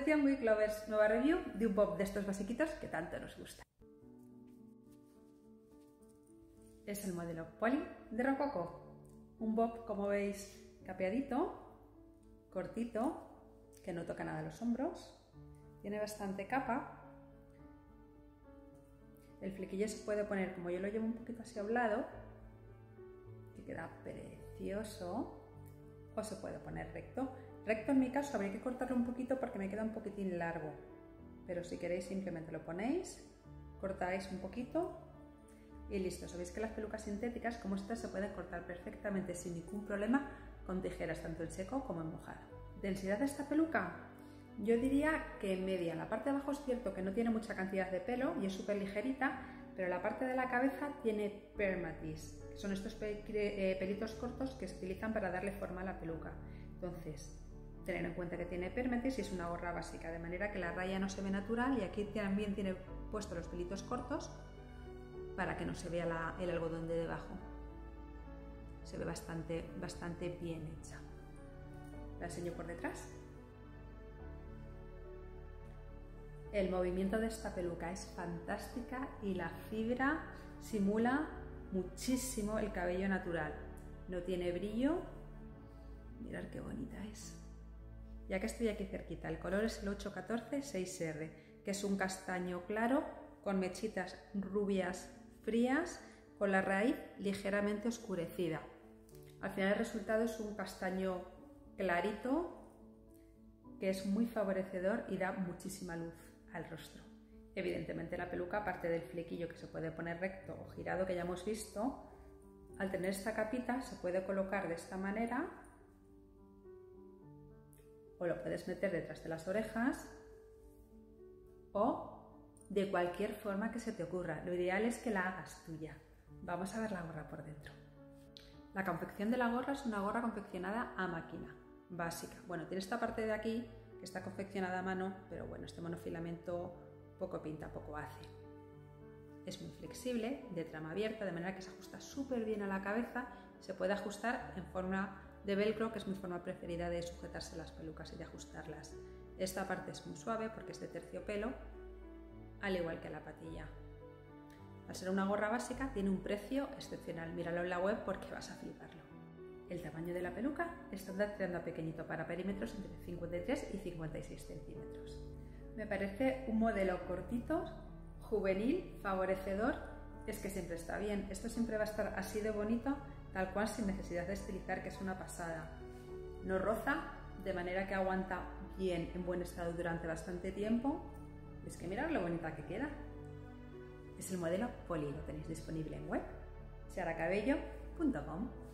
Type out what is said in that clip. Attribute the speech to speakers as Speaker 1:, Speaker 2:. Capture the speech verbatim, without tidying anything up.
Speaker 1: atención, Week Lovers, nueva review de un bob de estos basiquitos que tanto nos gusta. Es el modelo Polly de Rococo. Un bob, como veis, capeadito, cortito, que no toca nada los hombros. Tiene bastante capa. El flequillo se puede poner, como yo lo llevo un poquito así a un lado, que queda precioso, o se puede poner recto. Recto en mi caso habría que cortarlo un poquito porque me queda un poquitín largo, pero si queréis simplemente lo ponéis, cortáis un poquito y listo. Sabéis que las pelucas sintéticas como estas se pueden cortar perfectamente sin ningún problema con tijeras, tanto en seco como en mojado. ¿Densidad de esta peluca? Yo diría que media. La parte de abajo es cierto que no tiene mucha cantidad de pelo y es súper ligerita, pero la parte de la cabeza tiene permatis, que son estos pelitos cortos que se utilizan para darle forma a la peluca. Entonces, tener en cuenta que tiene permatis y es una gorra básica, de manera que la raya no se ve natural, y aquí también tiene puestos los pelitos cortos para que no se vea la, el algodón de debajo. Se ve bastante, bastante bien hecha. La enseño por detrás. El movimiento de esta peluca es fantástica y la fibra simula muchísimo el cabello natural. No tiene brillo. Mirad qué bonita es. Ya que estoy aquí cerquita, el color es el ocho catorce seis R, que es un castaño claro con mechitas rubias frías, con la raíz ligeramente oscurecida. Al final el resultado es un castaño clarito que es muy favorecedor y da muchísima luz al rostro. Evidentemente la peluca, aparte del flequillo que se puede poner recto o girado que ya hemos visto, al tener esta capita se puede colocar de esta manera, o lo puedes meter detrás de las orejas, o de cualquier forma que se te ocurra. Lo ideal es que la hagas tuya. Vamos a ver la gorra por dentro. La confección de la gorra es una gorra confeccionada a máquina, básica. Bueno, tiene esta parte de aquí que está confeccionada a mano, pero bueno, este monofilamento poco pinta, poco hace. Es muy flexible, de trama abierta, de manera que se ajusta súper bien a la cabeza. Se puede ajustar en forma de velcro, que es mi forma preferida de sujetarse las pelucas y de ajustarlas. Esta parte es muy suave porque es de terciopelo, al igual que la patilla. Al ser una gorra básica tiene un precio excepcional. Míralo en la web porque vas a fliparlo. El tamaño de la peluca estándar tirando a pequeñito, para perímetros entre cincuenta y tres y cincuenta y seis centímetros. Me parece un modelo cortito, juvenil, favorecedor. Es que siempre está bien. Esto siempre va a estar así de bonito, tal cual, sin necesidad de estilizar, que es una pasada. No roza, de manera que aguanta bien en buen estado durante bastante tiempo. Es que mirad lo bonita que queda. Es el modelo Polly, lo tenéis disponible en web, seara cabello punto com.